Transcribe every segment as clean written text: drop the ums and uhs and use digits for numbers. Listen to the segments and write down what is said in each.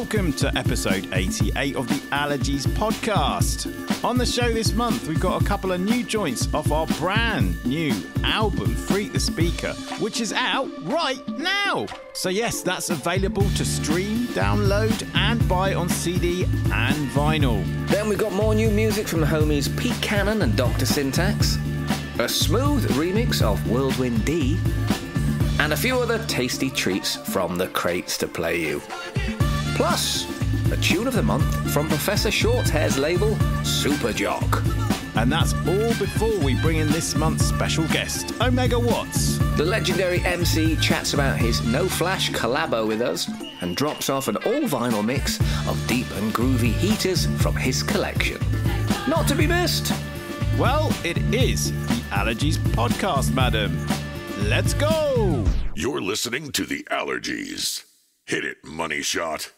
welcome to episode 88 of the Allergies Podcast. On the show this month, we've got a couple of new joints off our brand new album, Freak the Speaker, which is out right now. So yes, that's available to stream, download and buy on CD and vinyl. Then we've got more new music from the homies Pete Cannon and Dr. Syntax, a smooth remix of Whirlwind D, and a few other tasty treats from the crates to play you. Plus, a tune of the month from Professor Shorthair's label, Super Jock. And that's all before we bring in this month's special guest, Ohmega Watts. The legendary MC chats about his No Flash collabo with us and drops off an all-vinyl mix of deep and groovy heaters from his collection. Not to be missed. Well, it is the Allergies Podcast, madam. Let's go! You're listening to the Allergies. Hit it, Money Shot.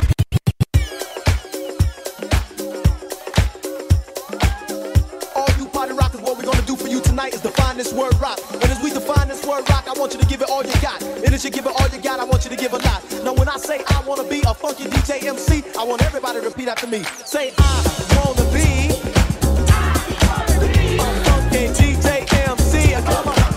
All you party rockers, what we're gonna do for you tonight is define this word rock. And as we define this word rock, I want you to give it all you got. And as you give it all you got, I want you to give a lot. Now when I say I wanna be a funky DJ MC, I want everybody to repeat after me. Say I wanna be a funky DJ MC. Come on.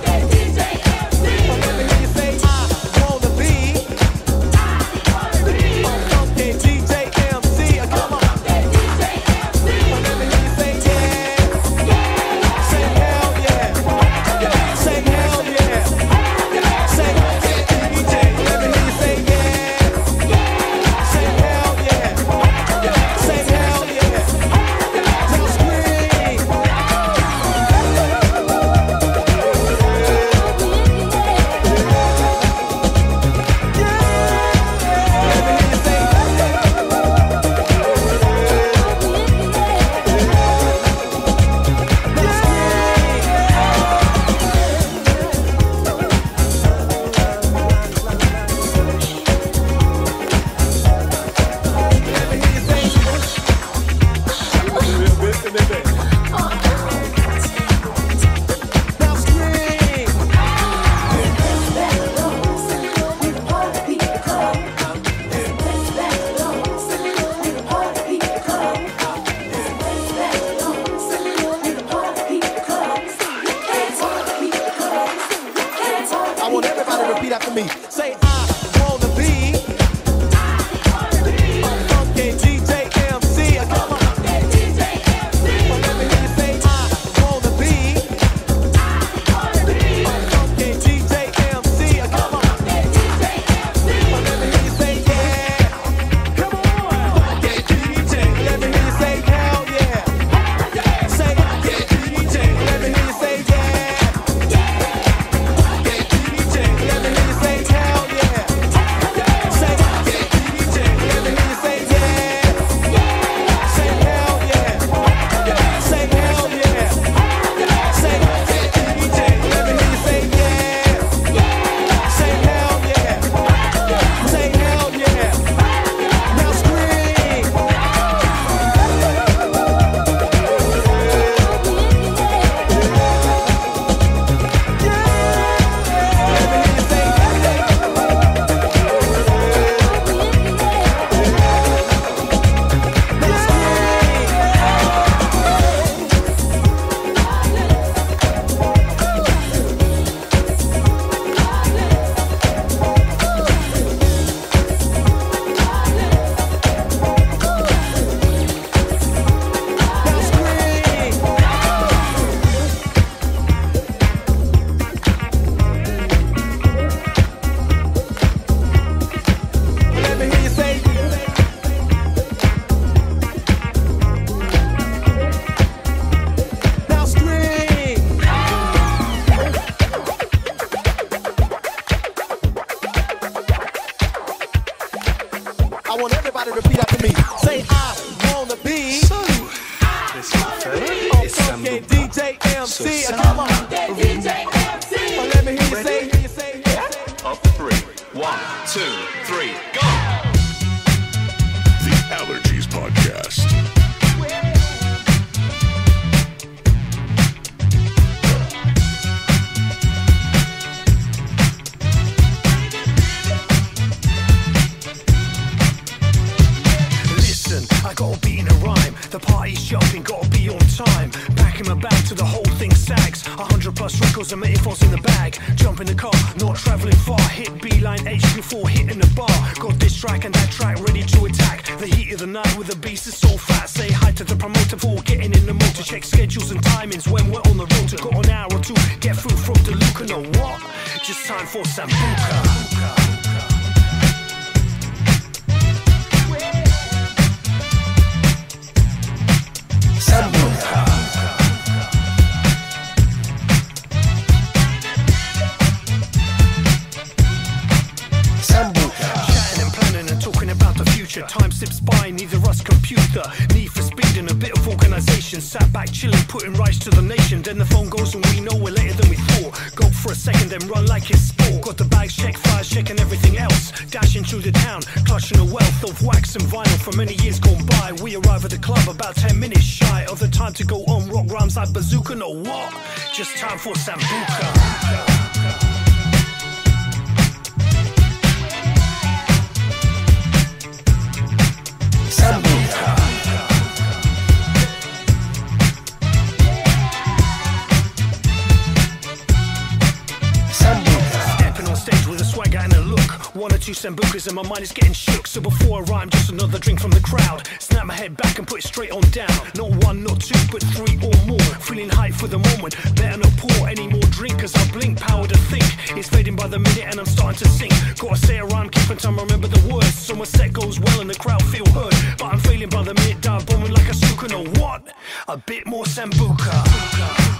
Allergies Podcast. jumping, gotta be on time. Packing my bag till the whole thing sags. 100+ records and metaphors in the bag. Jump in the car, not travelling far. Hit B-line HQ4, hitting the bar. Got this track and that track ready to attack. The heat of the night with the beast is so fat. Say hi to the promoter for getting in the motor. Check schedules and timings when we're on the road. Got an hour or two, get through from DeLuca. Know what? Just time for Sambuca. Time slips by, neither us computer. Need for speed and a bit of organisation. Sat back chilling, putting rights to the nation. Then the phone goes and we know we're later than we thought. Go for a second, then run like it's sport. Got the bags checked, fires checking everything else. Dashing through the town, clutching a wealth of wax and vinyl from many years gone by. We arrive at the club about 10 minutes shy of the time to go on. Rock rhymes like bazooka, know what? Just time for Sambuca. One or two sambucas and my mind is getting shook. So before I rhyme, just another drink from the crowd. Snap my head back and put it straight on down. Not one, not two, but three or more. Feeling hype for the moment, better not pour any more drink. Cause I blink, power to think. It's fading by the minute and I'm starting to sing. Gotta say a rhyme, keeping time, remember the words. So my set goes well and the crowd feel heard. But I'm failing by the minute, dive bombing like a suka. Know what? A bit more sambuca.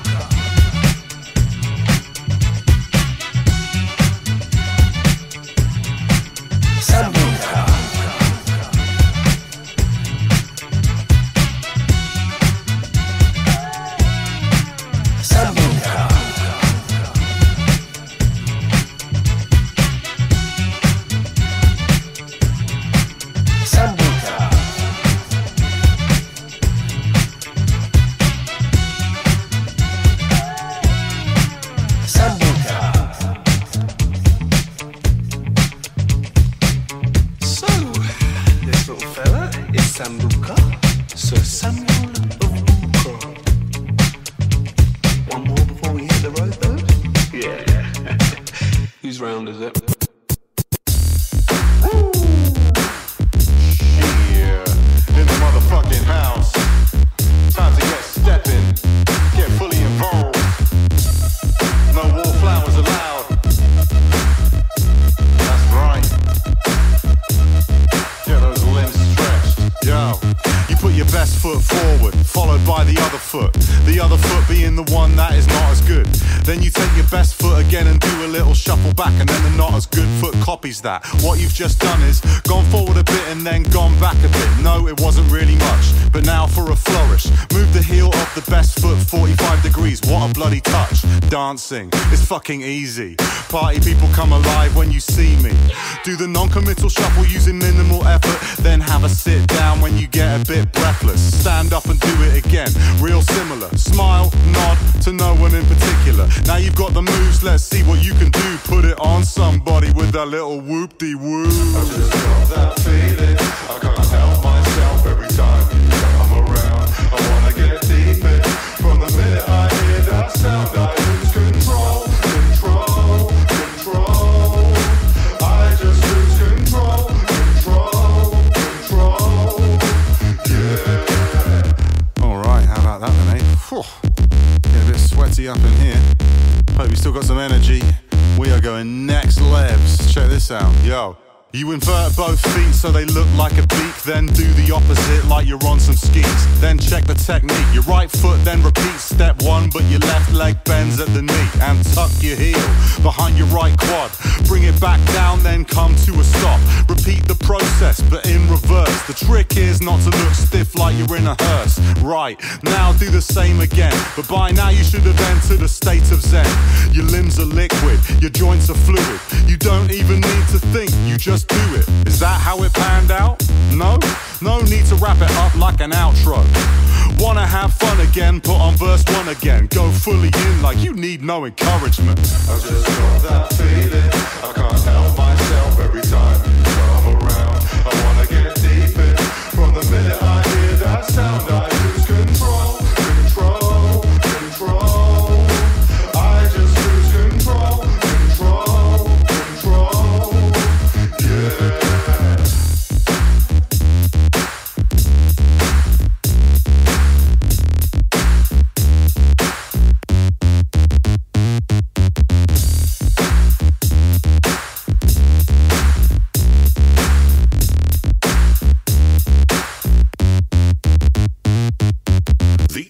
That what you've just done is gone forward a bit and then gone back a bit. No, it wasn't really much, but now for a flourish. Move the heel of the best foot 45 degrees. What a bloody touch. Dancing is fucking easy. Party people come alive when you see me. Do the non-committal shuffle using minimal effort. Then have a sit down when you get a bit breathless. Stand up and do it again, real similar. Smile, nod to no one in particular. Now you've got the moves, let's see what you can do. Put it on somebody with that little whoop-de-woo. I just got that feeling, I can't help myself every time you come around. I wanna get deep in, from the minute I hear that sound I lose control, control, control. I just lose control, control, control, yeah. Alright, how about that then, eh? Whew. Getting a bit sweaty up in here. Hope you still got some energy. We are going next levels. Check this out, yo. You invert both feet so they look like a beak. Then do the opposite like you're on some skis. Then check the technique. Your right foot then repeat step one, but your left leg bends at the knee. And tuck your heel behind your right quad. Bring it back down, then come to a stop. Repeat the process, but in reverse. The trick is not to look stiff like you're in a hearse. Right, now do the same again. But by now you should have entered a state of zen. Your limbs are liquid, your joints are fluid. You don't even need to think, you just do it. Is that how it panned out? No? No need to wrap it up like an outro. Wanna have fun again, put on verse 1 again. Go fully in like you need no encouragement. I just got that feeling, I can't help myself every time you come around. I wanna get deep in, from the minute I hear that sound I lose control.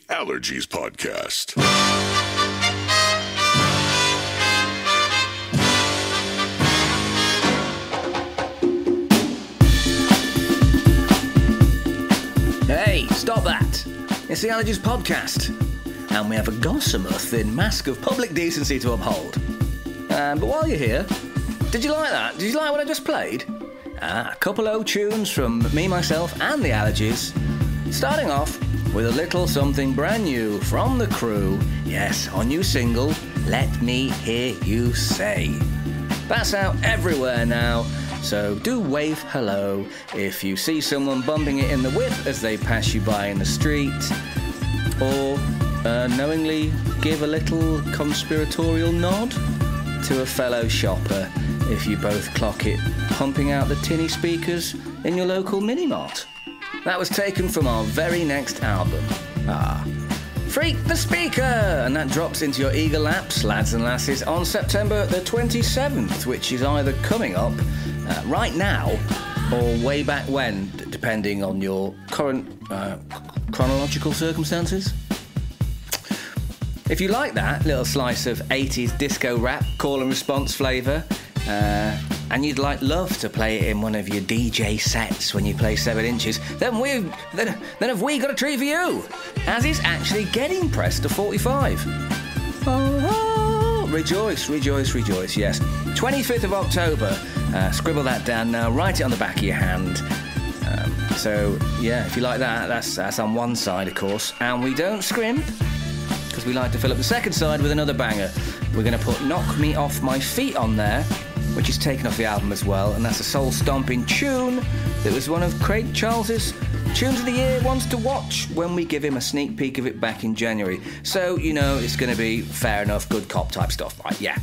Allergies Podcast. Hey, stop that. It's the Allergies Podcast. And we have a gossamer thin mask of public decency to uphold. But while you're here, did you like that? Did you like what I just played? A couple of tunes from me, myself, and the Allergies. Starting off with a little something brand new from the crew. Yes, our new single, Let Me Hear You Say. That's out everywhere now, so do wave hello if you see someone bumping it in the whip as they pass you by in the street, or knowingly give a little conspiratorial nod to a fellow shopper if you both clock it pumping out the tinny speakers in your local mini-mart. That was taken from our very next album. Freak the Speaker! And that drops into your eager laps, lads and lasses, on September the 27th, which is either coming up right now or way back when, depending on your current chronological circumstances. If you like that little slice of 80s disco rap, call and response flavour, and you'd love to play it in one of your DJ sets when you play 7 inches, then have we got a treat for you, as it's actually getting pressed to 45. Rejoice, rejoice, rejoice, yes. 25th of October, scribble that down now, write it on the back of your hand. So, yeah, if you like that, that's on one side, of course, and we don't scrimp, because we like to fill up the second side with another banger. We're going to put Knock Me Off My Feet on there, which is taken off the album as well, and that's a soul-stomping tune that was one of Craig Charles's Tunes of the Year ones to watch when we give him a sneak peek of it back in January. So, you know, it's going to be fair enough, good cop type stuff, right? Yeah.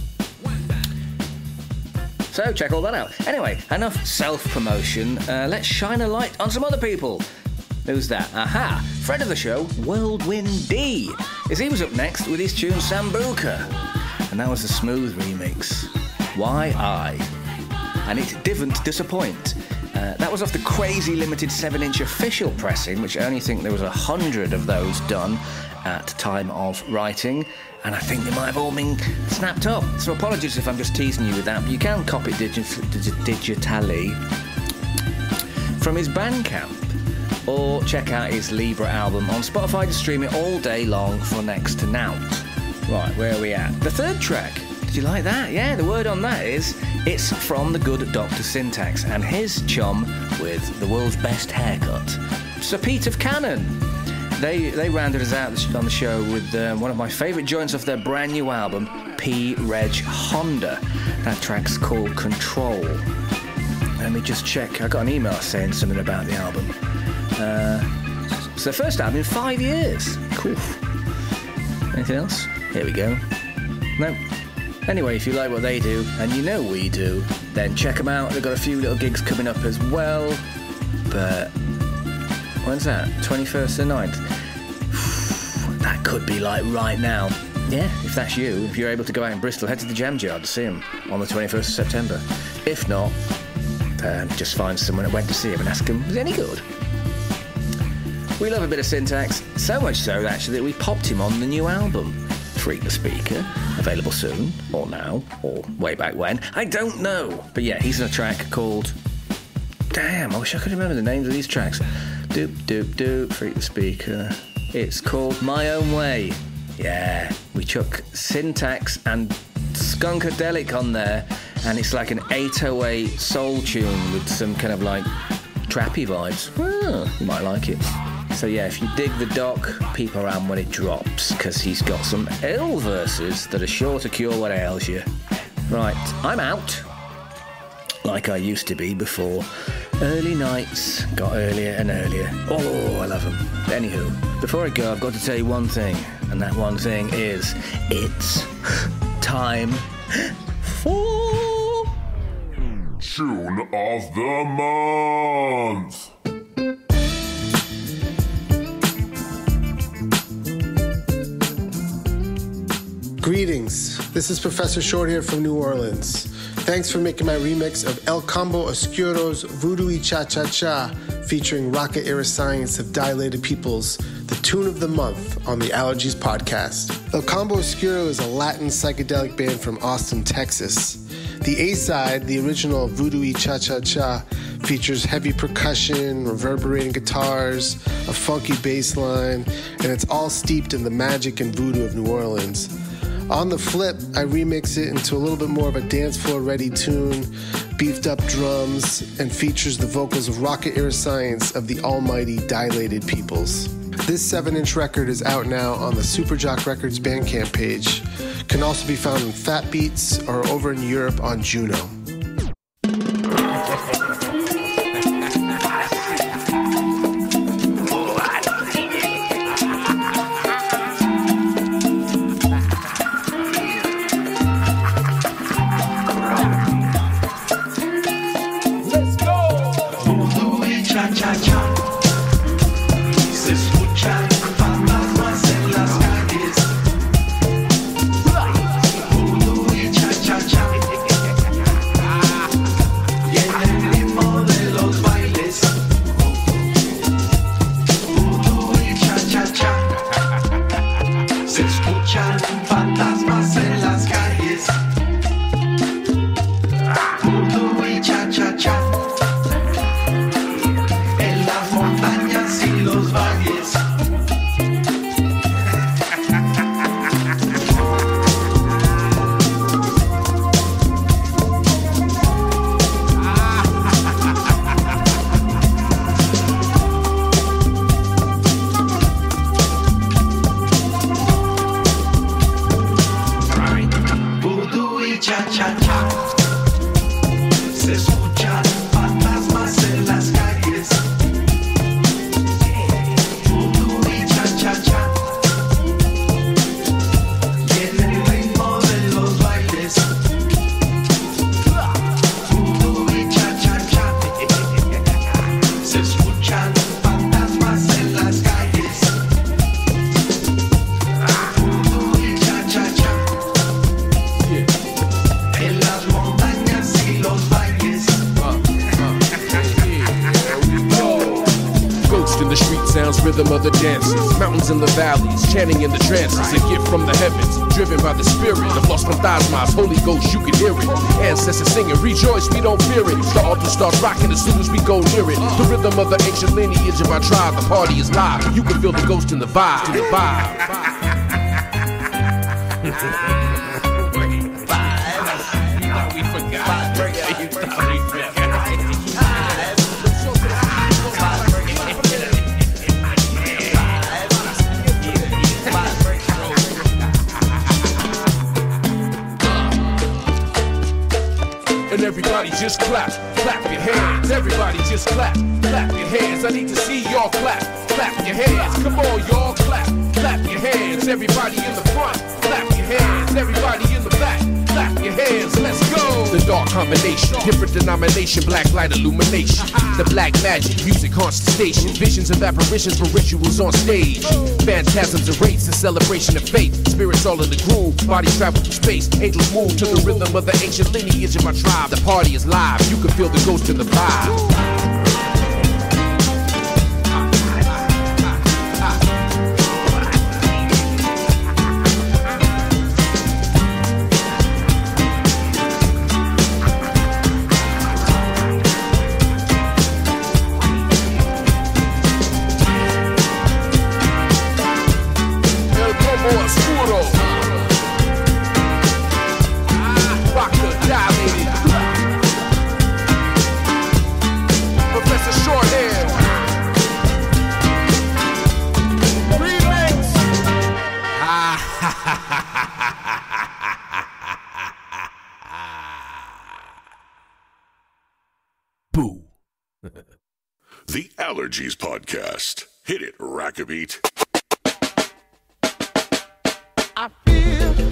So, check all that out. Anyway, enough self-promotion. Let's shine a light on some other people. Who's that? Aha! Friend of the show, Whirlwind D, as he was up next with his tune Sambuca. And that was a smooth remix. Why I? And it didn't disappoint. That was off the crazy limited 7-inch official pressing, which I only think there was 100 of those done at time of writing, and I think they might have all been snapped up. So apologies if I'm just teasing you with that, but you can copy it digitally from his Bandcamp, or check out his Libra album on Spotify to stream it all day long for next to nought. Right, where are we at? The third track. Did you like that? Yeah, the word on that is, it's from the good Dr. Syntax and his chum with the world's best haircut, Sir Pete of Cannon. They rounded us out on the show with one of my favourite joints off their brand new album, P. Reg Honda. That track's called Control. Let me just check. I got an email saying something about the album. It's their first album in 5 years. Cool. Anything else? Here we go. No. Anyway, if you like what they do, and you know we do, then check them out. They've got a few little gigs coming up as well. But when's that? 21st and 9th? That could be like right now. Yeah, if that's you, if you're able to go out in Bristol, head to the Jam Jar to see them on the 21st of September. If not, just find someone that went to see him and ask them, was it any good? We love a bit of Syntax, so much so actually that we popped him on the new album, Freak the Speaker, available soon, or now, or way back when, I don't know. But yeah, he's in a track called, damn, I wish I could remember the names of these tracks. Doop, doop, doop, Freak the Speaker. It's called My Own Way. Yeah, we chuck Syntax and Skunkadelic on there, and it's like an 808 soul tune with some kind of like trappy vibes. You might like it. So yeah, if you dig the doc, peep around when it drops, because he's got some ill verses that are sure to cure what ails you. Right, I'm out, like I used to be before. Early nights got earlier and earlier. Oh, I love them. Anywho, before I go, I've got to tell you one thing, and that one thing is, it's time for Tune of the Month. Greetings, this is Professor Short here from New Orleans. Thanks for making my remix of El Combo Oscuro's Voodoo-y Cha-Cha-Cha featuring Rocket Era Science of Dilated Peoples, the Tune of the Month on the Allergies Podcast. El Combo Oscuro is a Latin psychedelic band from Austin, Texas. The A-side, the original Voodoo-y Cha-Cha-Cha, features heavy percussion, reverberating guitars, a funky bass line, and it's all steeped in the magic and voodoo of New Orleans. On the flip, I remix it into a little bit more of a dance floor ready tune, beefed up drums, and features the vocals of Rocket Era Science of the almighty Dilated Peoples. This 7-inch record is out now on the Superjock Records Bandcamp page. Can also be found on Fat Beats or over in Europe on Juno. Rhythm of the dances, mountains in the valleys, chanting in the trances, a gift from the heavens, driven by the spirit of Los Fantasmas, Holy Ghost, you can hear it. Ancestors singing, rejoice, we don't fear it. The altar starts rocking as soon as we go near it. The rhythm of the ancient lineage of our tribe, the party is live. You can feel the ghost in the vibe. We forgot. And everybody just clap your hands. Everybody just clap your hands. I need to see y'all clap your hands. Come on, y'all clap your hands. Everybody in the front, clap your hands. Everybody in the back, clap your hands. Let's go. The dark combination, different denomination, black light illumination. The black magic, music haunts the station. Visions of apparitions for rituals on stage. Phantasms and rates, a celebration of faith. Spirits all in the groove, bodies travel through space. Angels move to the rhythm of the ancient lineage of my tribe. The party is live, you can feel the ghost in the vibe. The Allergies Podcast. Hit it, Rackabeat. I feel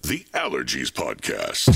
the Allergies Podcast.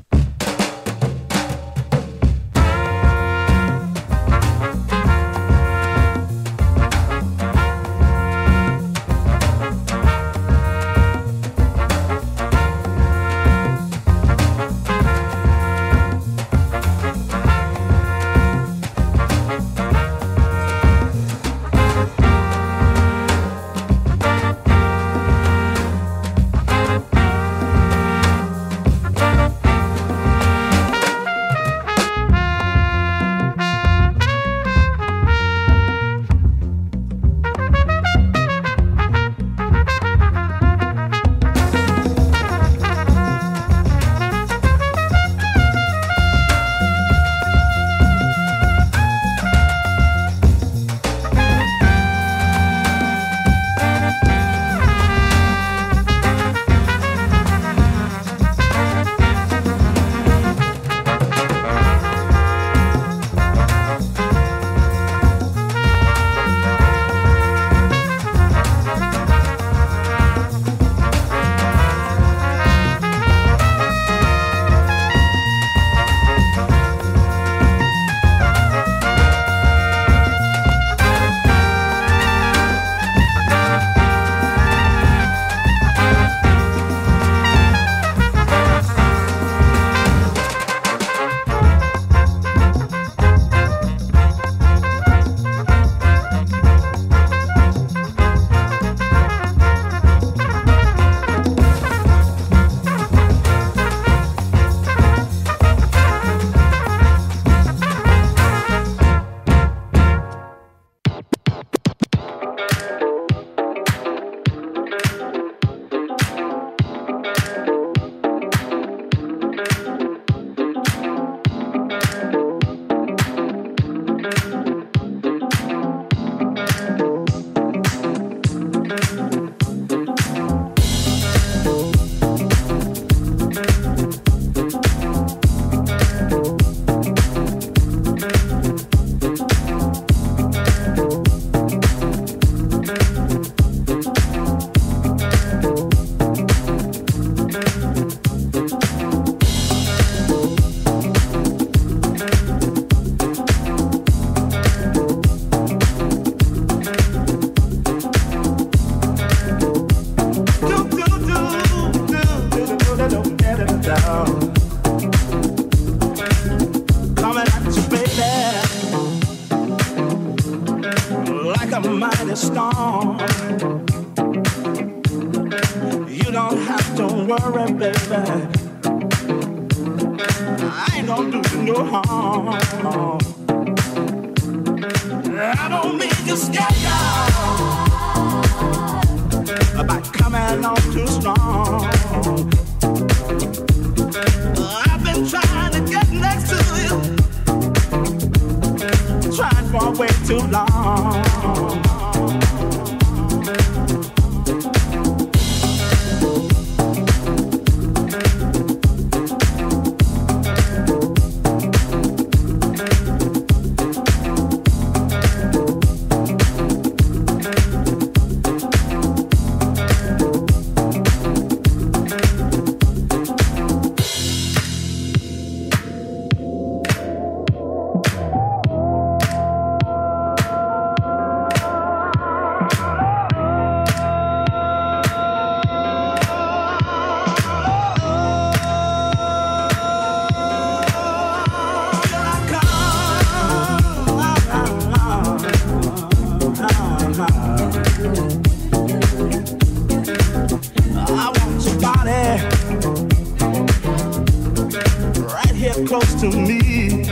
Close to me,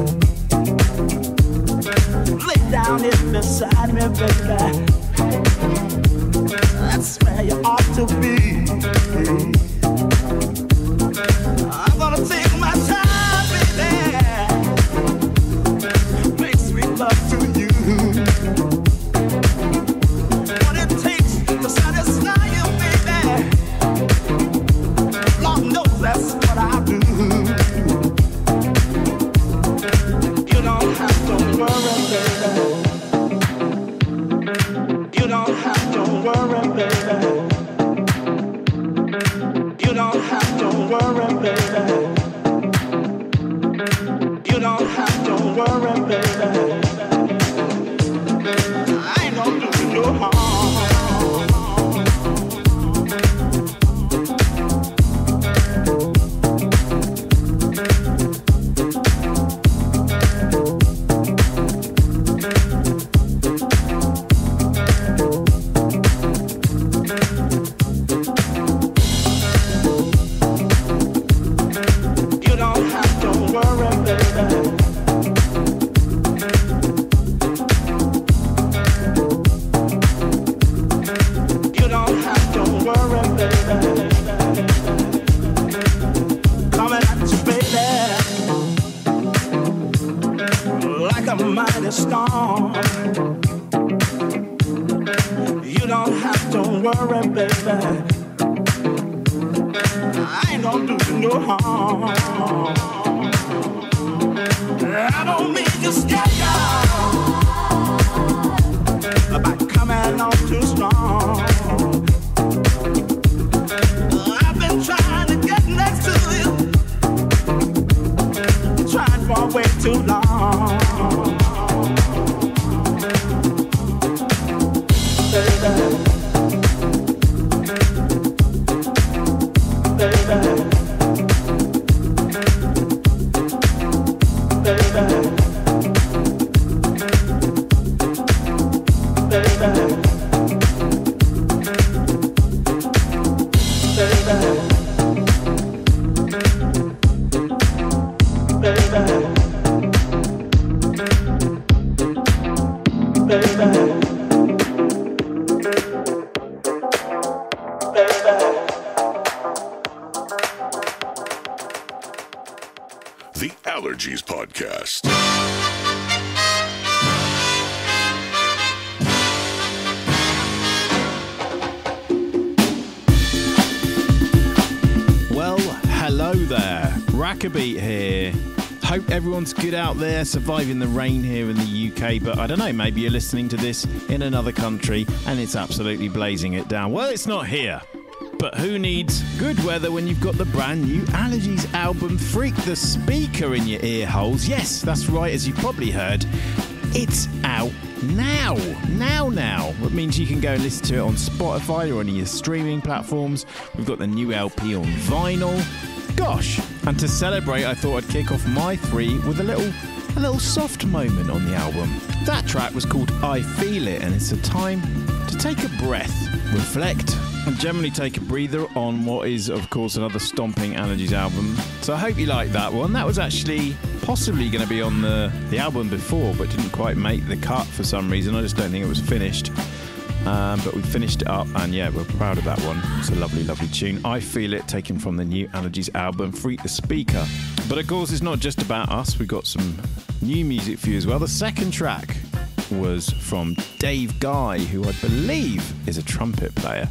lay down here beside me, baby. That's where you ought to be. I'm gonna take my time, baby. Make sweet love to you. What it takes to satisfy you, baby. Lord knows that's what I do. You don't have to worry, baby. don't have to worry, baby. You don't have to worry, baby. I ain't gonna do you no harm. Storm. You don't have to worry, baby. I ain't gonna do you no harm. I don't mean to scare you about coming on too strong. I've been trying to get next to you, trying for way too long. The Allergies Podcast. Well, hello there. Rackabeat here. Hope everyone's good out there, surviving the rain here in the UK, but I don't know, maybe you're listening to this in another country and it's absolutely blazing it down. Well, it's not here. But who needs good weather when you've got the brand new Allergies album, Freak the Speaker, in your ear holes? Yes, that's right, as you probably heard. It's out now. That means you can go and listen to it on Spotify or any of your streaming platforms. We've got the new LP on vinyl. Gosh, and to celebrate, I thought I'd kick off my 3 with a little soft moment on the album. That track was called I Feel It, and it's a time to take a breath, reflect, and generally take a breather on what is, of course, another stomping Allergies album. So I hope you like that one. That was actually possibly going to be on the album before, but didn't quite make the cut for some reason. I just don't think it was finished. But we finished it up, and yeah, we're proud of that one. It's a lovely, lovely tune. I Feel It, taken from the new Allergies album, Freak the Speaker. But of course, it's not just about us. We've got some new music for you as well. The second track was from Dave Guy, who I believe is a trumpet player,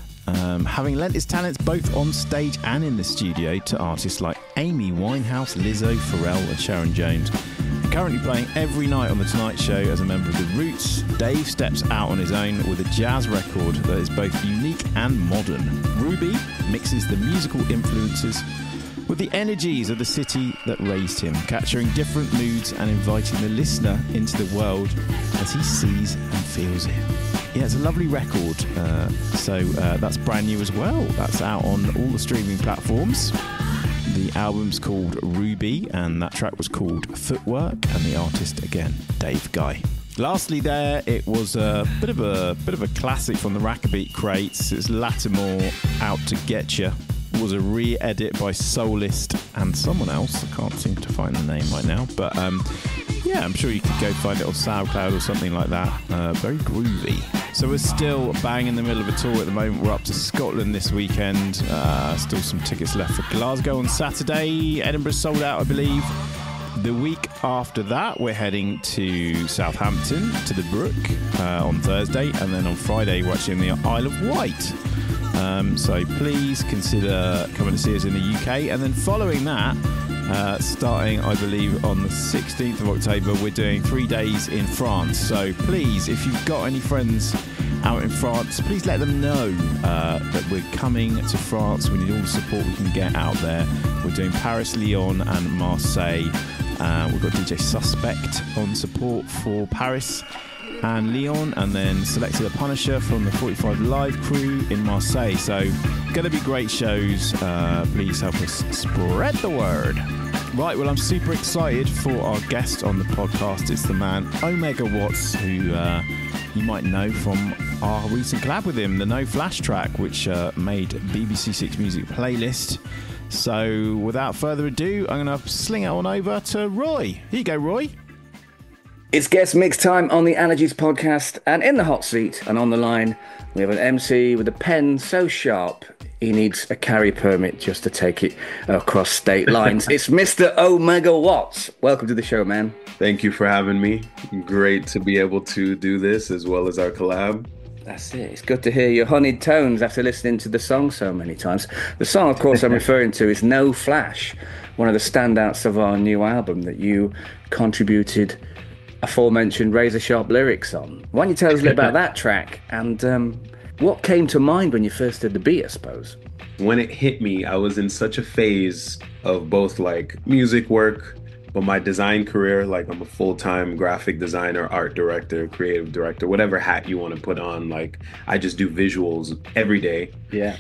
having lent his talents both on stage and in the studio to artists like Amy Winehouse, Lizzo, Pharrell and Sharon Jones. And currently playing every night on The Tonight Show as a member of The Roots, Dave steps out on his own with a jazz record that is both unique and modern. Ruby mixes the musical influences with the energies of the city that raised him, capturing different moods and inviting the listener into the world as he sees and feels it. Yeah, it's a lovely record, so that's brand new as well. That's out on all the streaming platforms. The album's called Ruby, and that track was called Footwork, and the artist, again, Dave Guy. Lastly there, it was a bit of a classic from the Rackabeat crates. It's Lattimore, Out to Get Ya. It was a re-edit by Soulist and someone else. I can't seem to find the name right now, but yeah, I'm sure you could go find it on SoundCloud or something like that. Very groovy. So we're still bang in the middle of a tour at the moment. We're up to Scotland this weekend. Still some tickets left for Glasgow on Saturday. Edinburgh sold out, I believe. The week after that, we're heading to Southampton, to the Brook, on Thursday. And then on Friday, we're actually in the Isle of Wight. So please consider coming to see us in the UK. And then following that, starting, I believe, on the 16th of October, we're doing 3 days in France. So please, if you've got any friends out in France, please let them know that we're coming to France. We need all the support we can get out there. We're doing Paris, Lyon and Marseille. We've got DJ Suspect on support for Paris and Lyon, and then Selector the Punisher from the 45 Live crew in Marseille. So going to be great shows. Please help us spread the word. Right, well, I'm super excited for our guest on the podcast. It's the man Ohmega Watts, who you might know from our recent collab with him, the No Flash track, which made BBC Six Music playlist. So without further ado, I'm going to sling it on over to Roy. Here you go, Roy. It's guest mix time on the Allergies Podcast, and in the hot seat and on the line, we have an MC with a pen so sharp he needs a carry permit just to take it across state lines. It's Mr. Ohmega Watts. Welcome to the show, man. Thank you for having me. Great to be able to do this as well as our collab. That's it. It's good to hear your honeyed tones after listening to the song so many times. The song, of course, I'm referring to is No Flash, one of the standouts of our new album that you contributed aforementioned razor sharp lyrics on. Why don't you tell us a little about that track and what came to mind when you first did the beat, I suppose? When it hit me, I was in such a phase of both like music work, but my design career, like I'm a full-time graphic designer, art director, creative director, whatever hat you want to put on. Like I just do visuals every day. Yeah.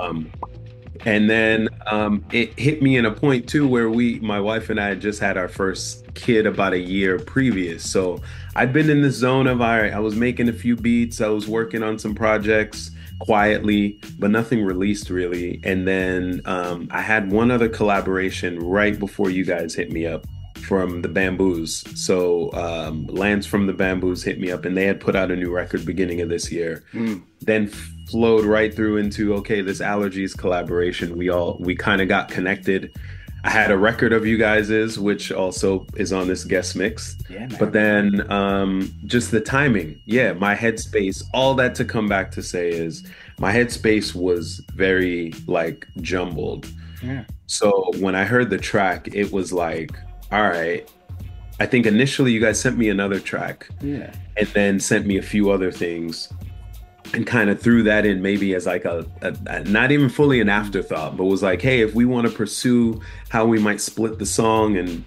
And then it hit me in a point too where my wife and I had just had our first kid about a year previous. So I'd been in the zone of, all right, I was making a few beats, I was working on some projects quietly, but nothing released really. And then I had one other collaboration right before you guys hit me up from the Bamboos. So Lance from the Bamboos hit me up, and they had put out a new record beginning of this year. Then flowed right through into, okay, this Allergies collaboration. We kind of got connected. I had a record of you guys's, which also is on this guest mix. Yeah, man. But then just the timing. Yeah, my headspace, all that to come back to say is my headspace was very like jumbled. Yeah. So when I heard the track, it was like, all right, I think initially you guys sent me another track. Yeah. And then sent me a few other things and kind of threw that in maybe as like a not even fully an afterthought, but was like, hey, if we want to pursue how we might split the song and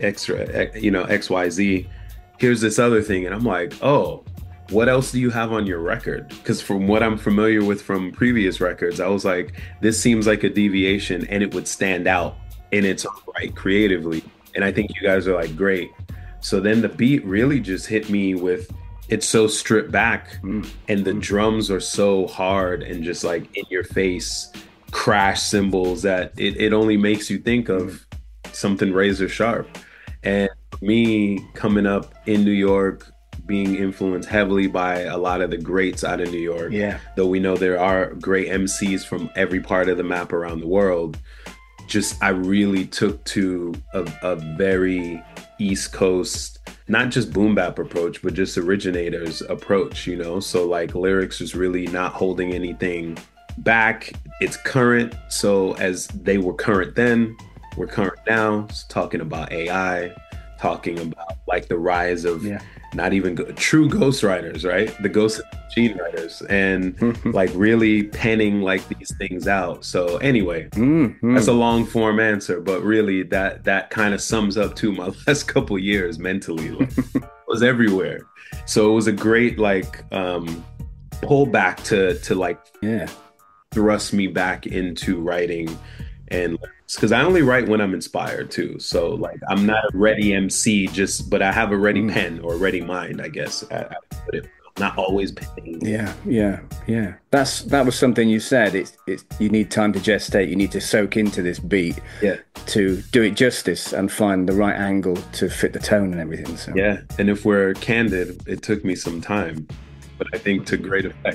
XYZ, here's this other thing. And I'm like, oh, what else do you have on your record? Because from what I'm familiar with from previous records, I was like, this seems like a deviation and it would stand out in its own right creatively. And I think you guys are like, great. So then the beat really just hit me with, it's so stripped back and the drums are so hard and just like in your face crash cymbals that it only makes you think of something razor sharp. And me coming up in New York, being influenced heavily by a lot of the greats out of New York, though we know there are great MCs from every part of the map around the world, I really took to a very East Coast, not just boom bap approach, but just originators approach, you know? So like lyrics is really not holding anything back. It's current. So as they were current then, we're current now. So talking about AI, talking about like the rise of not even true ghostwriters, right? The ghost machine writers, and like really penning like these things out. So anyway, that's a long form answer, but really that kind of sums up to my last couple of years mentally. Like, it was everywhere. So it was a great like pull back to like thrust me back into writing and because I only write when I'm inspired too. So like I'm not a ready MC, but I have a ready pen or a ready mind, I guess. I put it. Not always penning. Yeah. That was something you said. It's you need time to gestate. You need to soak into this beat to do it justice and find the right angle to fit the tone and everything. So yeah, and if we're candid, it took me some time, but I think to great effect.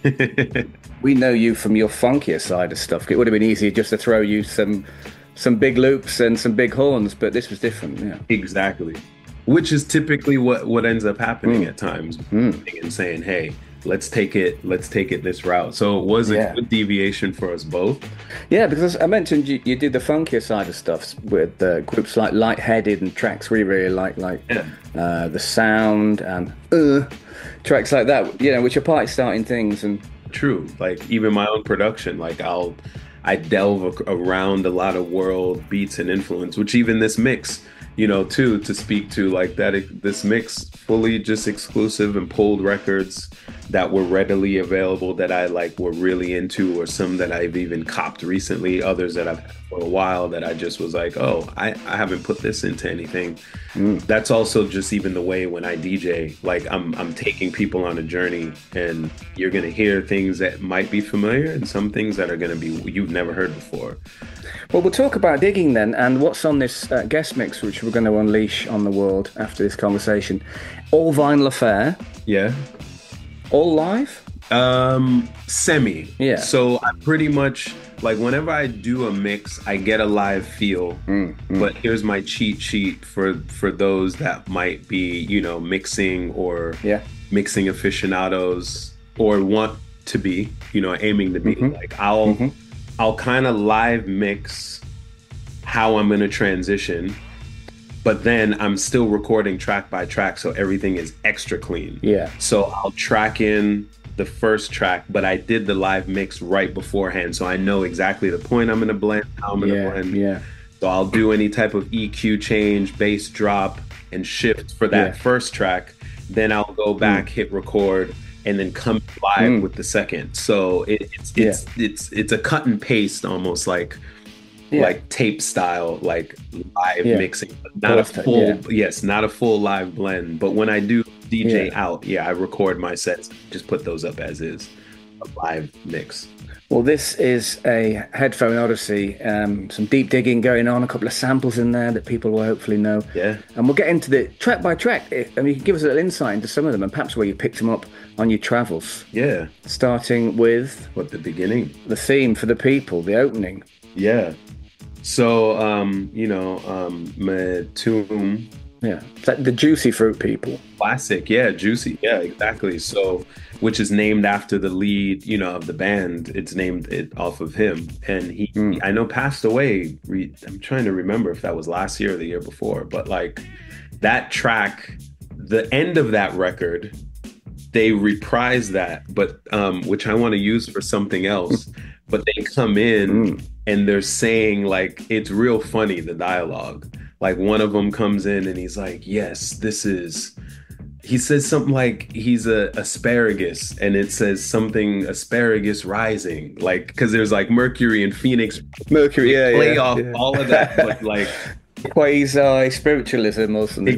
We know you from your funkier side of stuff. It would have been easier just to throw you some big loops and some big horns, but this was different. Yeah, exactly. Which is typically what ends up happening at times, and saying, "Hey, let's take it this route. So it was a good deviation for us both. Yeah, because I mentioned you did the funkier side of stuff with groups like Lightheaded and tracks we really like The Sound and tracks like that, you know, which are party starting things. And true, like even my own production, like I delve around a lot of world beats and influence, which even this mix, you know, too, to speak to like that, this mix fully just exclusive and pulled records that were readily available that I like were really into, or some that I've even copped recently, others that I've had for a while that I just was like, oh, I haven't put this into anything. That's also just even the way when I DJ, like I'm taking people on a journey, and you're gonna hear things that might be familiar and some things that are gonna be you've never heard before. Well, we'll talk about digging then, and what's on this guest mix, which we're going to unleash on the world after this conversation. All vinyl affair. Yeah. All live? Semi. Yeah. So I pretty much, like, whenever I do a mix, I get a live feel. But here's my cheat sheet for those that might be, you know, mixing or mixing aficionados or want to be, you know, aiming to be. Like I'll kind of live mix how I'm going to transition, but then I'm still recording track by track, so everything is extra clean. Yeah. So I'll track in the first track, but I did the live mix right beforehand, so I know exactly the point I'm going to blend, how I'm going to blend. Yeah. So I'll do any type of EQ change, bass drop, and shift for that first track. Then I'll go back, hit record, and then come live with the second. So it's a cut and paste, almost like tape style, like live mixing, not a full not a full live blend. But when I do DJ out, I record my sets, just put those up as is, a live mix. Well, this is a headphone odyssey, some deep digging going on, a couple of samples in there that people will hopefully know. Yeah. And we'll get into the track by track. I mean, you can give us a little insight into some of them and perhaps where you picked them up on your travels. Yeah. Starting with... the beginning? The theme for the people, the opening. Yeah. So, Matum... Yeah, the Juicy Fruit people. Classic, Juicy, exactly. So, which is named after the lead, of the band. It's named off of him, and he I know passed away. I'm trying to remember if that was last year or the year before, but like that track, the end of that record, they reprise that, but which I want to use for something else. But they come in and they're saying, like, it's real funny, the dialogue. Like, one of them comes in and he's like, yes, this is... He says something like he's a asparagus, and it says something asparagus rising. Like, because there's like Mercury and Phoenix. Mercury, play off all of that, but like... Quasi-spiritualism or something.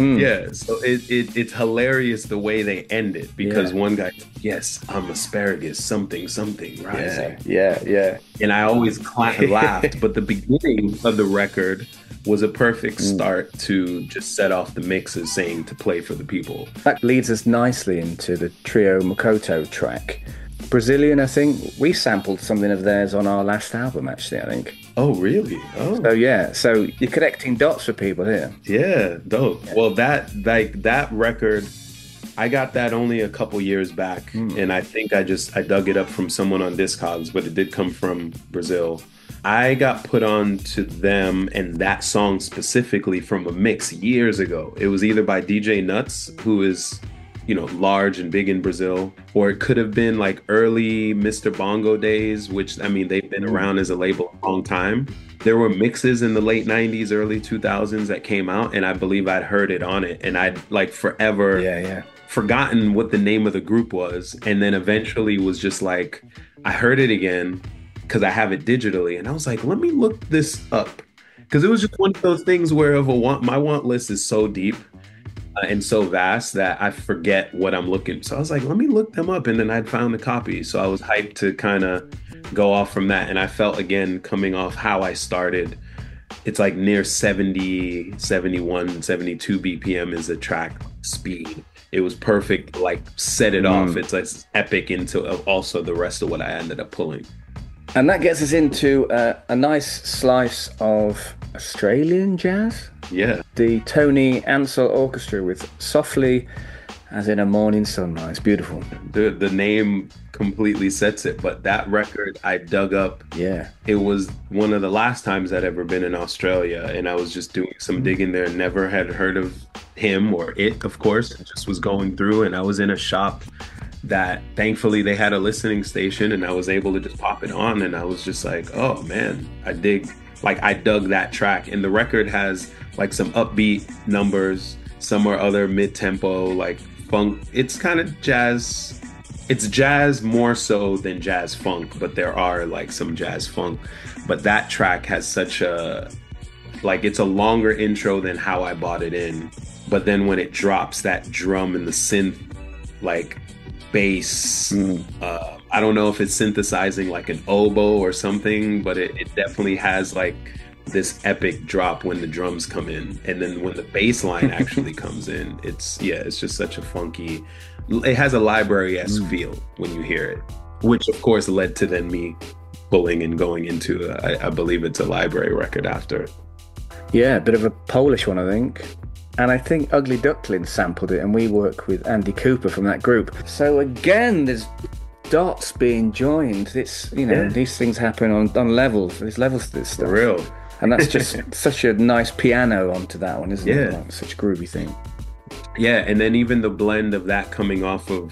So it's hilarious the way they end it, because one guy, yes, I'm asparagus, something rising. Yeah. And I always laughed, but the beginning of the record was a perfect start to just set off the mixes saying to play for the people. That leads us nicely into the Trio Makoto track. Brazilian, I think. We sampled something of theirs on our last album, actually, I think. Oh, really? Oh. So you're connecting dots for people here. Yeah, dope. Yeah. Well, that record, I got that only a couple years back, and I think I dug it up from someone on Discogs, but it did come from Brazil. I got put on to them and that song specifically from a mix years ago. It was either by DJ Nuts, who is, large and big in Brazil, or it could have been like early Mr. Bongo days, which, I mean, they've been around as a label a long time. There were mixes in the late 90s, early 2000s that came out, and I believe I'd heard it on it, and I'd like forever forgotten what the name of the group was, and then eventually was just like, I heard it again, because I have it digitally, and I was like, let me look this up, because it was just one of those things where my want list is so deep and so vast that I forget what I'm looking. So I was like, let me look them up, and then I'd found the copy. So I was hyped to kind of go off from that, and I felt, again, coming off how I started, it's like near 70, 71, 72 BPM is the track speed. It was perfect, like set it off. It's like epic into also the rest of what I ended up pulling. And that gets us into a nice slice of Australian jazz. Yeah. The Tony Ansell Orchestra with Softly As in a morning sunrise. Beautiful. The name completely sets it, but that record I dug up. Yeah. It was one of the last times I'd ever been in Australia, and I was just doing some digging there. Never had heard of him or it, of course. It just was going through, and I was in a shop that thankfully they had a listening station, and I was able to just pop it on, and I was just like, oh man, I dug that track. And the record has like some upbeat numbers, some are other mid-tempo, like funk. It's kind of jazz. It's jazz more so than jazz funk, but there are like some jazz funk. But that track has such a, like, it's a longer intro than How I Bought It In. But then when it drops that drum and the synth, like bass, I don't know if it's synthesizing like an oboe or something, but it definitely has like this epic drop when the drums come in, and then when the bass line actually comes in, it's just such a funky, it has a library-esque feel when you hear it, which of course led to then me pulling and going into I believe it's a library record after. Yeah, a bit of a Polish one, I think. And I think Ugly Duckling sampled it, and we work with Andy Cooper from that group. So again, there's dots being joined. It's, you know, these things happen on levels. There's levels to this stuff. For real. And that's just such a nice piano onto that one, isn't it? Like, such a groovy thing. Yeah, and then even the blend of that coming off of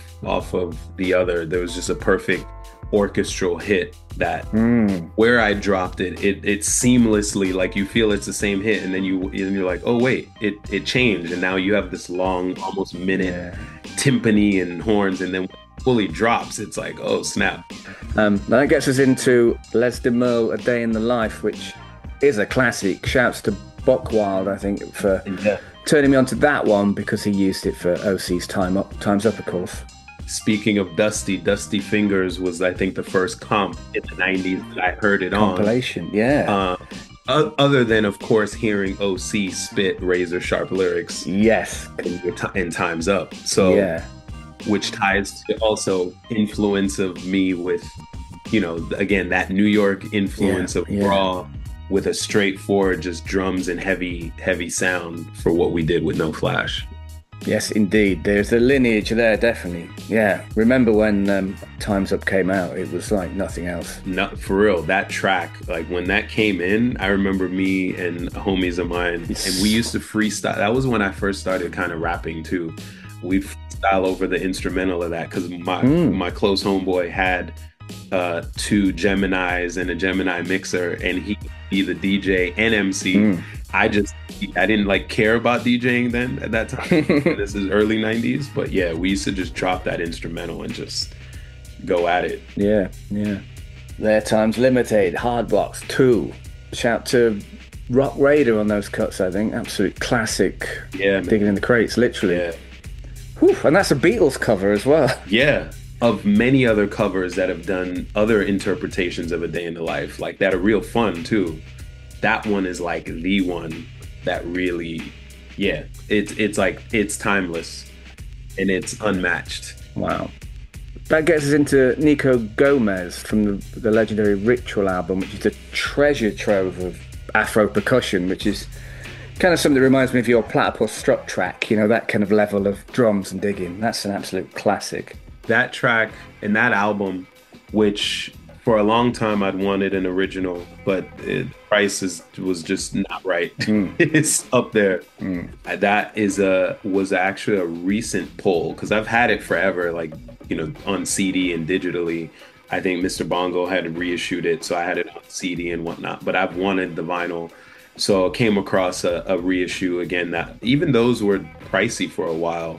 the other, there was just a perfect orchestral hit that where I dropped it seamlessly, like you feel it's the same hit, and then you're like, oh wait, it changed, and now you have this long, almost minute timpani and horns, and then when it fully drops, it's like, oh snap. That gets us into Les DeMille, A Day in the Life, which is a classic. Shouts to Buckwild, I think, for turning me onto that one, because he used it for OC's Time's Up, of course. Speaking of Dusty Fingers was, I think, the first comp in the 90s that I heard it compilation, on. Other than, of course, hearing OC spit razor sharp lyrics. Yes. In Time's Up. So, which ties to also influence of me with, you know, again, that New York influence of raw with a straightforward just drums and heavy sound for what we did with No Flash. Yes, indeed. There's a lineage there, definitely. Yeah. Remember when Time's Up came out, it was like nothing else. Not for real. That track, like when that came in, I remember me and homies of mine, and we used to freestyle. That was when I first started kind of rapping too. We'd freestyle over the instrumental of that, because my close homeboy had 2 Geminis and a Gemini mixer, and he could be the DJ and MC. I didn't like care about DJing then at that time. This is early 90s, but yeah, we used to just drop that instrumental and just go at it. Yeah. Their Time's Limited, Hard Blocks 2. Shout to Rock Raider on those cuts, I think. Absolute classic. Yeah, man. Digging in the crates, literally. Yeah. Whew, and that's a Beatles cover as well. Yeah. Of many other covers that have done other interpretations of A Day in the Life, like that are real fun too. That one is like the one that really, it's like, it's timeless and it's unmatched. Wow. That gets us into Nico Gomez from the legendary Ritual album, which is a treasure trove of Afro percussion, which is kind of something that reminds me of your Platypus Strut track, you know, that kind of level of drums and digging. That's an absolute classic. That track and that album, which for a long time I'd wanted an original, but the price was just not right. It's up there. That was actually a recent pull, because I've had it forever, like, you know, on CD and digitally. I think Mr. Bongo had reissued it, so I had it on CD and whatnot, but I've wanted the vinyl. So I came across a reissue again, that even those were pricey for a while.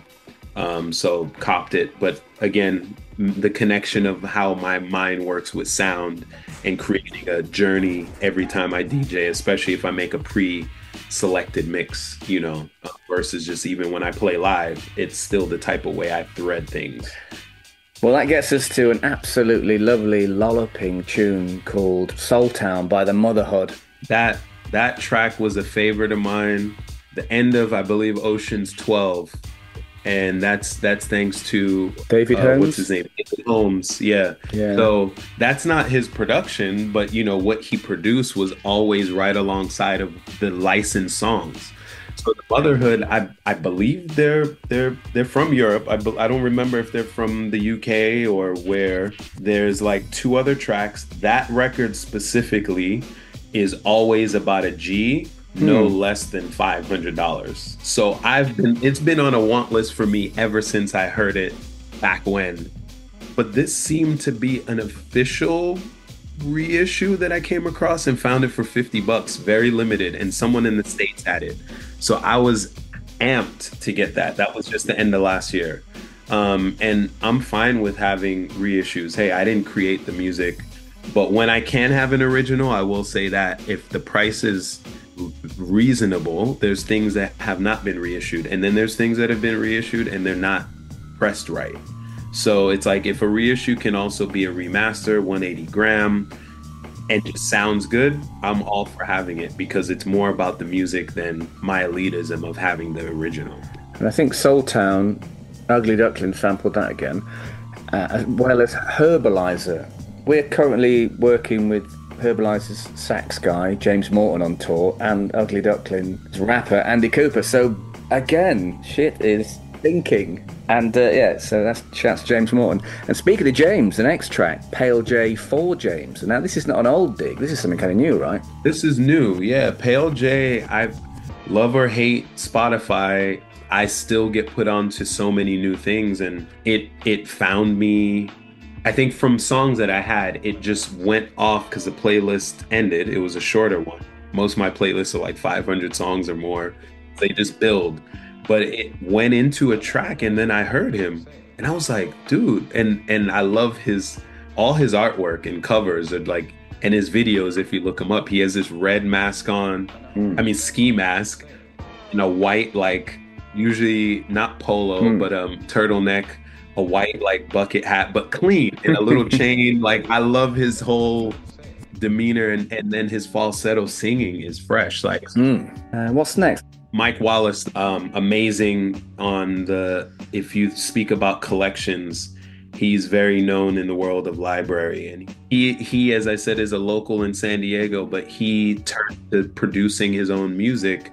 So copped it. But again, the connection of how my mind works with sound and creating a journey every time I DJ, especially if I make a pre-selected mix, you know, versus just even when I play live, it's still the type of way I thread things. Well, that gets us to an absolutely lovely lolloping tune called Soul Town by the Motherhood. That track was a favorite of mine. The end of, I believe, Ocean's 12. And that's thanks to David Holmes. What's his name? David Holmes. Yeah. So that's not his production, but you know what he produced was always right alongside of the licensed songs. So the Motherhood, I believe they're from Europe. I don't remember if they're from the UK or where. There's like 2 other tracks. That record specifically is always about a G, no less than $500. So it's been on a want list for me ever since I heard it back when. But this seemed to be an official reissue that I came across and found it for $50, very limited, and someone in the States had it. So I was amped to get that. That was just the end of last year. And I'm fine with having reissues. Hey, I didn't create the music, but when I can have an original, I will say that if the price is reasonable, there's things that have not been reissued, and then there's things that have been reissued and they're not pressed right. So it's like, if a reissue can also be a remaster, 180 gram, and just sounds good, I'm all for having it, because it's more about the music than my elitism of having the original. And I think Soul Town, Ugly Duckling sampled that again, as well as Herbalizer. We're currently working with Herbalizer's sax guy, James Morton, on tour, and Ugly Duckling's rapper, Andy Cooper. So again, shit is thinking. And so that's shouts to James Morton. And speaking of James, the next track, Pale J for James. And now this is not an old dig, this is something kind of new, right? This is new, yeah. Pale J, I love or hate Spotify, I still get put onto so many new things, and it found me, I think from songs that I had, it just went off because the playlist ended. It was a shorter one. Most of my playlists are like 500 songs or more. They just build. But it went into a track, and then I heard him, and I was like, dude, and I love all his artwork and covers are like, and his videos, if you look him up, he has this red mask on, ski mask, and a white, like, usually not polo, but turtleneck, a white like bucket hat, but clean, and a little chain. Like, I love his whole demeanor, and then his falsetto singing is fresh. Like, what's next? Mike Wallace, amazing on if you speak about collections, he's very known in the world of library. And he, as I said, is a local in San Diego, but he turned to producing his own music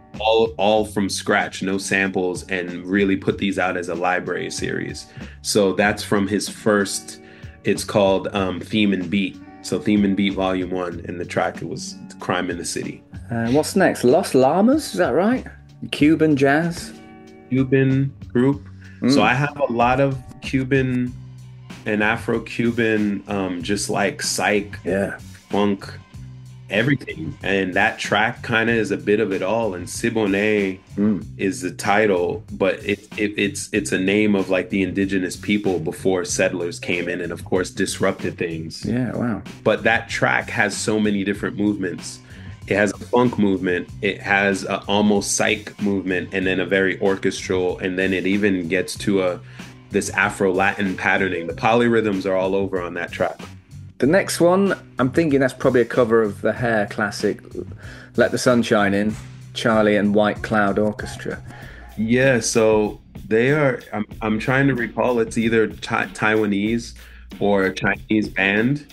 all from scratch, no samples, and really put these out as a library series. So that's from his first, it's called Theme and Beat. So Theme and Beat Volume 1, and the track, it was Crime in the City. What's next? Los Llamas, is that right? Cuban jazz? Cuban group. So I have a lot of Cuban and Afro-Cuban, just like psych, funk, everything. And that track kind of is a bit of it all. And Siboney is the title, but it's a name of like the indigenous people before settlers came in and of course disrupted things. Yeah, wow. But that track has so many different movements. It has a funk movement, it has a almost psych movement, and then a very orchestral, and then it even gets to this Afro-Latin patterning. The polyrhythms are all over on that track. The next one, I'm thinking that's probably a cover of the Hair classic, Let the Sunshine In, Charlie and White Cloud Orchestra. Yeah, so they are, I'm trying to recall, it's either Taiwanese or a Chinese band.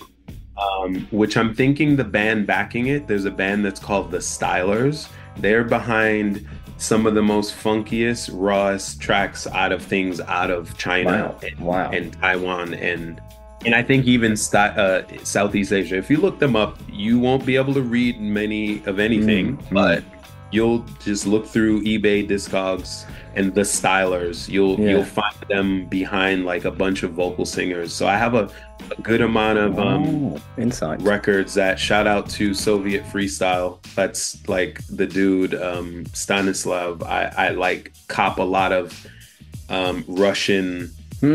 Which I'm thinking the band backing it, there's a band that's called the Stylers. They're behind some of the most funkiest, rawest tracks out of China and Taiwan, and I think even Southeast Asia. If you look them up, you won't be able to read many of anything, but you'll just look through eBay Discogs and the Stylers. You'll find them behind like a bunch of vocal singers. So I have a good amount of insight records that shout out to Soviet Freestyle. That's like the dude Stanislav. I like cop a lot of Russian,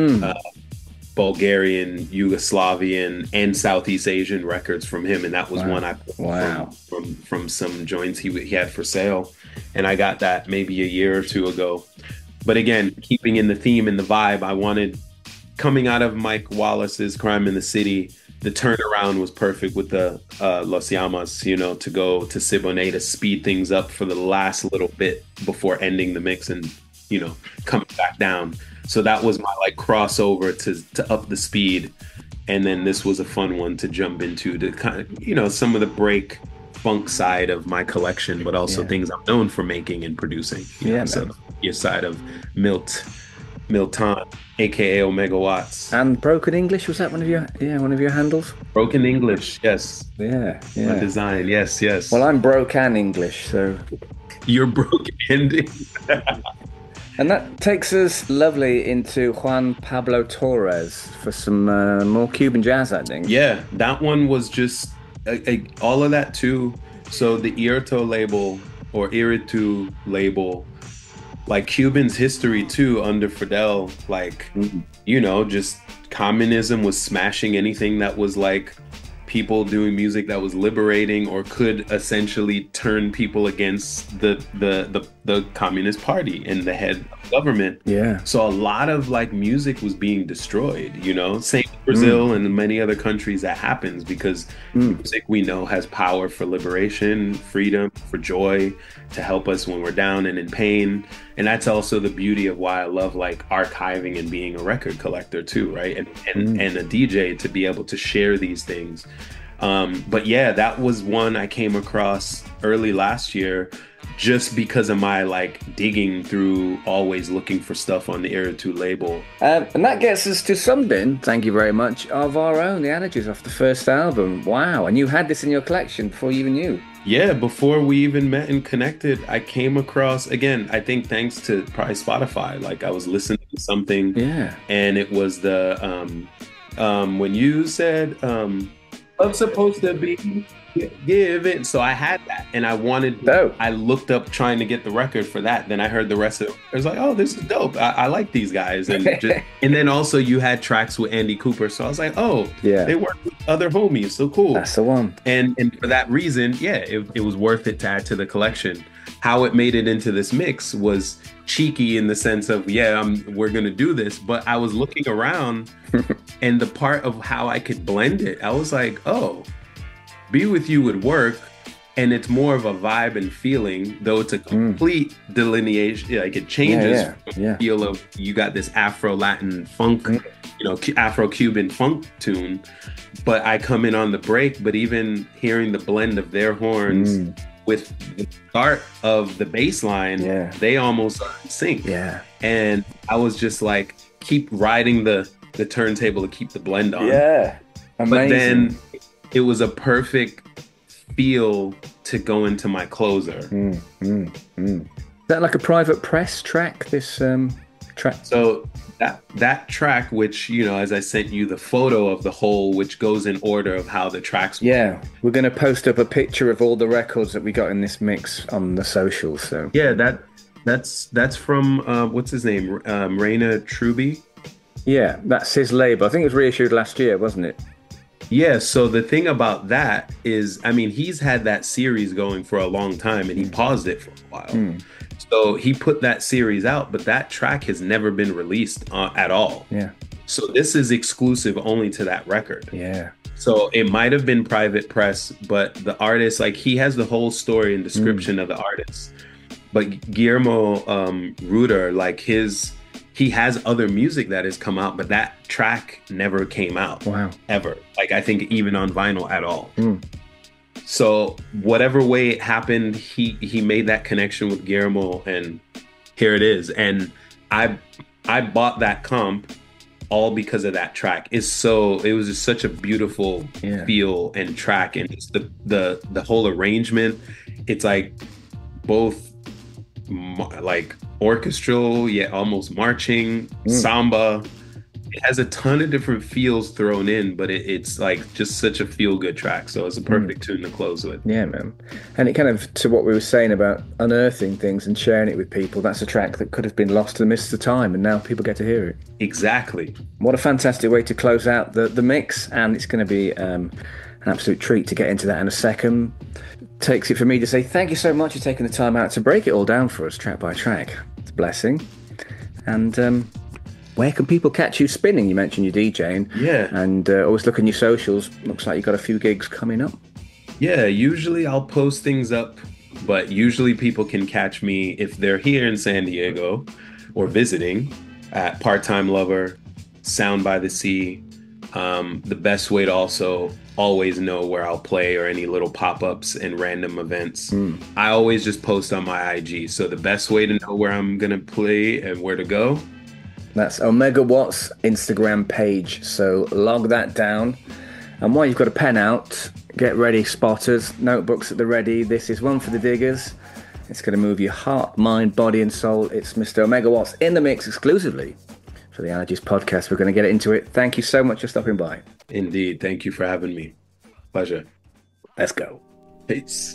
Bulgarian, Yugoslavian, and Southeast Asian records from him, and that was one I put from some joints he had for sale, and I got that maybe a year or two ago. But again, keeping in the theme and the vibe, I wanted, coming out of Mike Wallace's Crime in the City, the turnaround was perfect with the Los Llamas, to go to Siboney to speed things up for the last little bit before ending the mix and, coming back down. So that was my like crossover to up the speed. And then this was a fun one to jump into, to kind of, some of the break funk side of my collection, but also things I'm known for making and producing. So your side of Milton, aka Ohmega Watts. And Broken English, was that one of your handles? Broken English, yes. Yeah. My design, yes. Well, I'm Broken English, so you're broken ending. And that takes us lovely into Juan Pablo Torres for some more Cuban jazz, I think. Yeah, that one was just all of that too. So the Irito label or Iritu label, like Cuban's history too under Fidel, like, just communism was smashing anything that was like people doing music that was liberating or could essentially turn people against the Communist Party and the head of government. Yeah. So a lot of like music was being destroyed, same with Brazil and many other countries that happens because music we know has power for liberation, freedom, for joy, to help us when we're down and in pain. And that's also the beauty of why I love like archiving and being a record collector too, right? And a DJ, to be able to share these things. But yeah, that was one I came across early last year just because of my like digging through, always looking for stuff on the Iritu label. And that gets us to something, thank you very much, of our own, the Allergies off the first album. Wow, and you had this in your collection before you even knew. Yeah, before we even met and connected, I came across, again, I think thanks to probably Spotify, like I was listening to something and it was the, when you said, I'm supposed to be given. So I had that and I wanted, I looked up trying to get the record for that. Then I heard the rest of it. I was like, oh, this is dope. I like these guys. And and then also you had tracks with Andy Cooper. So I was like, oh, they work with other homies. So cool. That's the one. And for that reason, it was worth it to add to the collection. How it made it into this mix was cheeky in the sense of, we're going to do this. But I was looking around and the part of how I could blend it, I was like, oh, Be With You would work. And it's more of a vibe and feeling, though it's a complete delineation. Like it changes the feel of, you got this Afro-Latin funk, Afro-Cuban funk tune. But I come in on the break, but even hearing the blend of their horns with the start of the bass line, they almost are in sync. Yeah. And I was just like, keep riding the turntable to keep the blend on. Yeah. Amazing. But then it was a perfect feel to go into my closer. Is that like a private press track, this track? So that track, which, as I sent you the photo of the whole, which goes in order of how the tracks we're going to post up a picture of all the records that we got in this mix on the socials. So that's from what's his name, Raina Truby. Yeah, that's his label. I think it was reissued last year, wasn't it? Yeah, so the thing about that is, he's had that series going for a long time and he paused it for a while. So he put that series out, but that track has never been released at all. Yeah. So this is exclusive only to that record. Yeah. So it might have been private press, but the artist, like he has the whole story and description of the artist. But Guillermo Ruder, like he has other music that has come out, but that track never came out. Wow. Ever. Like I think even on vinyl at all. So whatever way it happened, he made that connection with Guillermo and here it is. And I bought that comp all because of that track. It was just such a beautiful feel and track, and it's the whole arrangement. It's like both like orchestral, yet almost marching, samba. It has a ton of different feels thrown in, but it's like just such a feel-good track. So it's a perfect tune to close with. Yeah, man. And it kind of, to what we were saying about unearthing things and sharing it with people, that's a track that could have been lost to the mist of time, and now people get to hear it. Exactly. What a fantastic way to close out the mix, and it's going to be an absolute treat to get into that in a second. Takes it for me to say thank you so much for taking the time out to break it all down for us, track by track. It's a blessing. And where can people catch you spinning? You mentioned your DJing. Yeah. And always look on your socials. Looks like you've got a few gigs coming up. Yeah, usually I'll post things up, but usually people can catch me if they're here in San Diego or visiting at Part Time Lover, Sound by the Sea, The best way to also always know where I'll play or any little pop-ups and random events. I always just post on my IG. So the best way to know where I'm going to play and where to go. That's Ohmega Watts Instagram page. So log that down. And while you've got a pen out, get ready, spotters, notebooks at the ready. This is one for the diggers. It's going to move your heart, mind, body and soul. It's Mr. Ohmega Watts in the mix exclusively for the Allergies Podcast. We're going to get into it. Thank you so much for stopping by. Indeed. Thank you for having me. Pleasure. Let's go. Peace.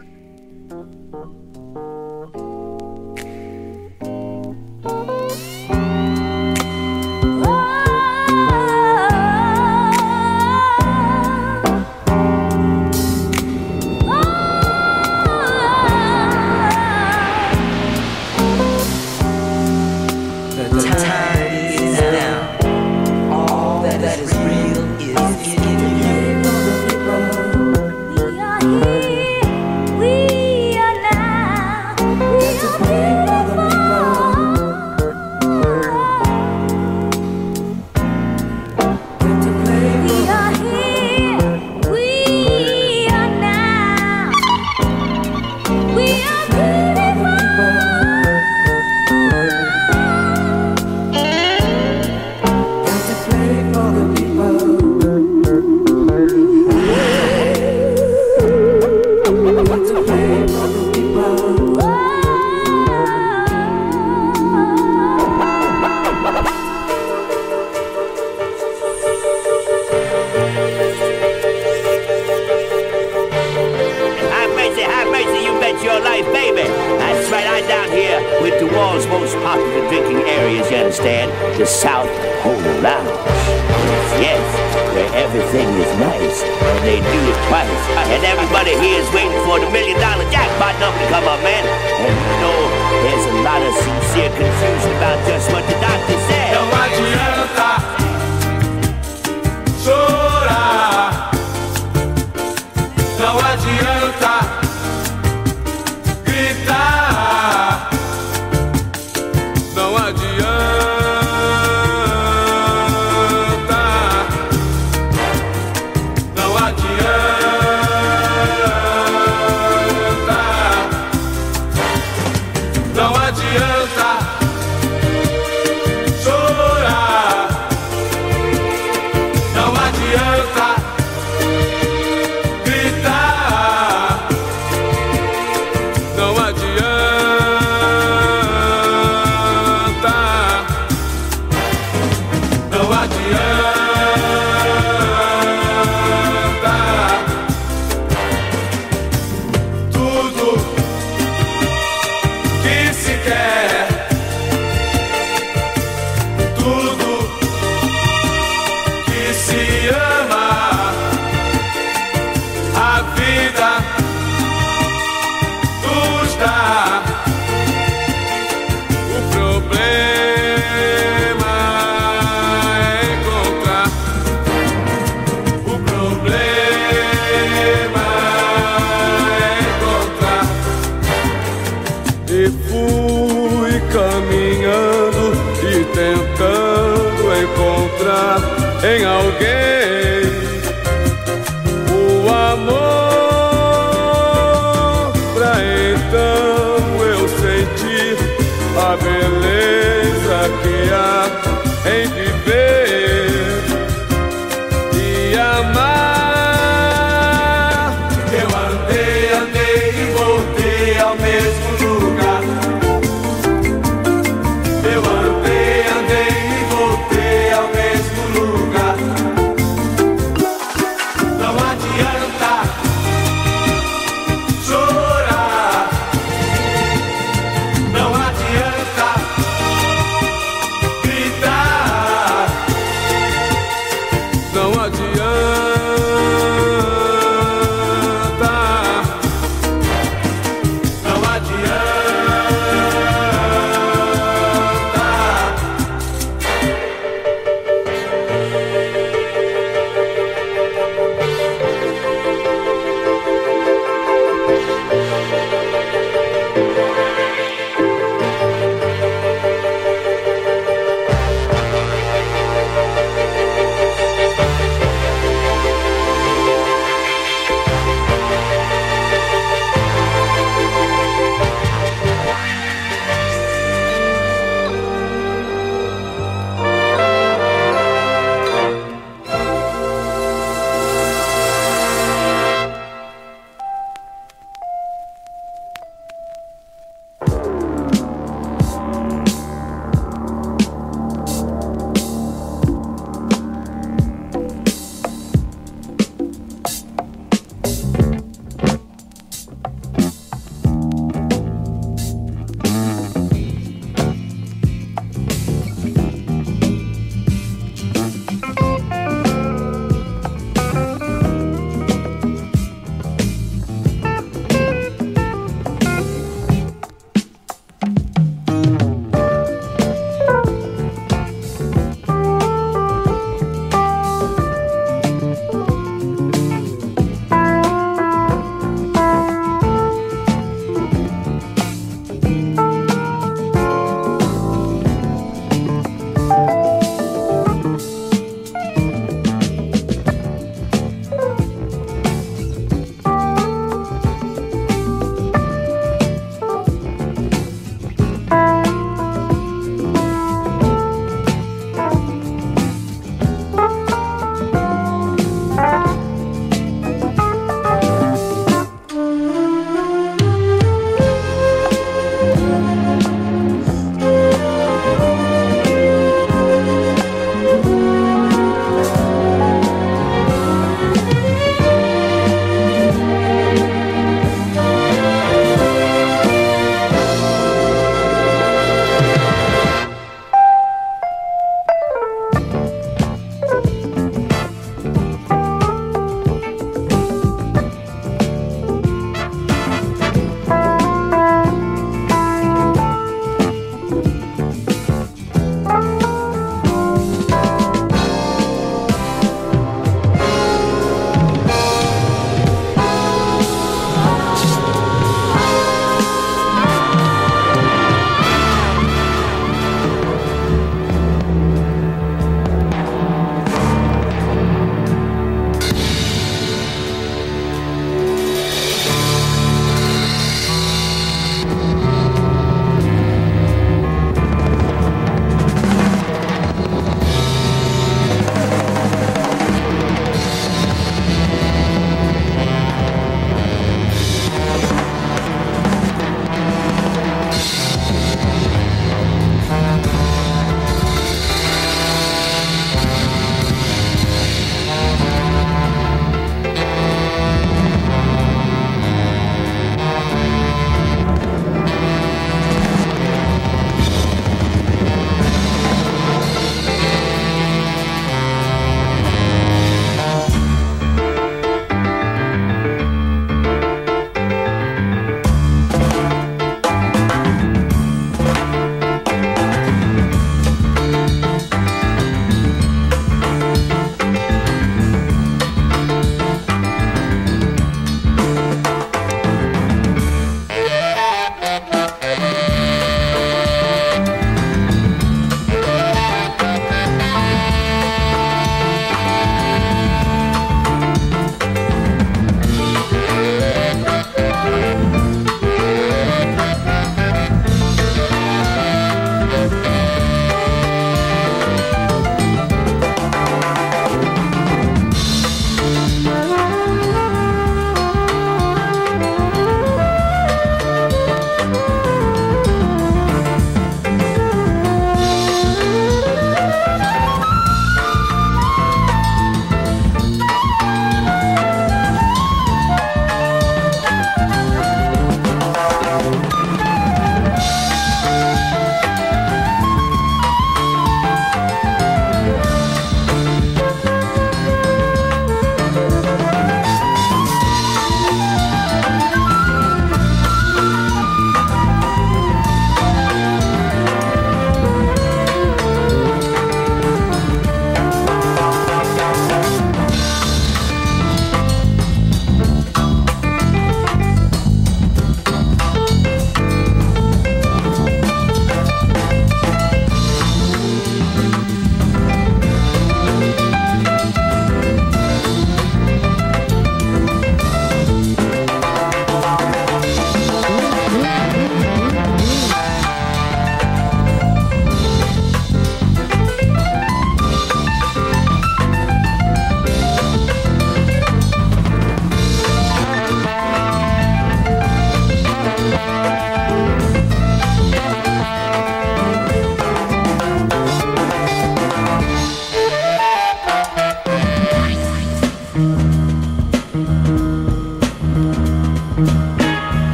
Em alguém o amor, pra então eu sentir a beleza que há em viver e amar. Eu andei e voltei ao mesmo lugar. Eu andei e voltei ao mesmo lugar. Não adianta chorar. Não adianta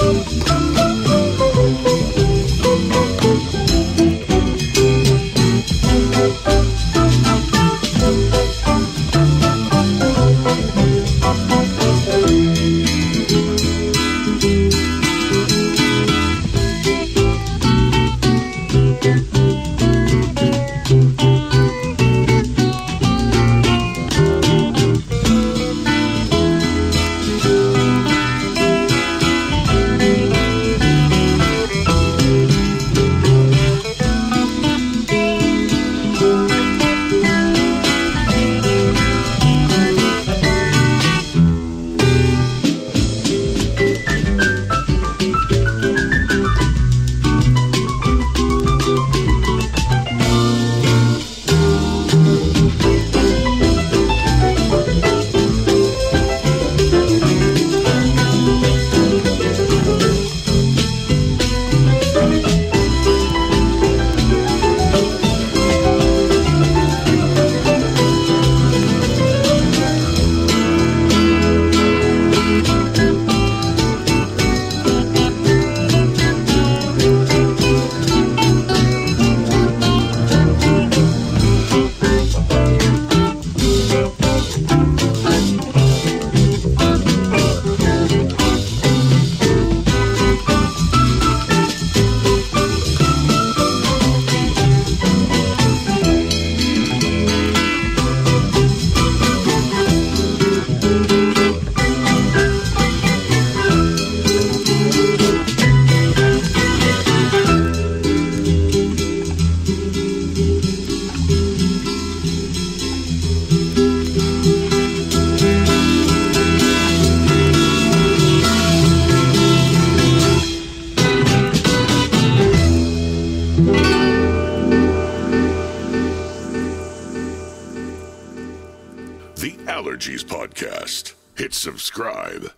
The Allergies Podcast. Hit subscribe.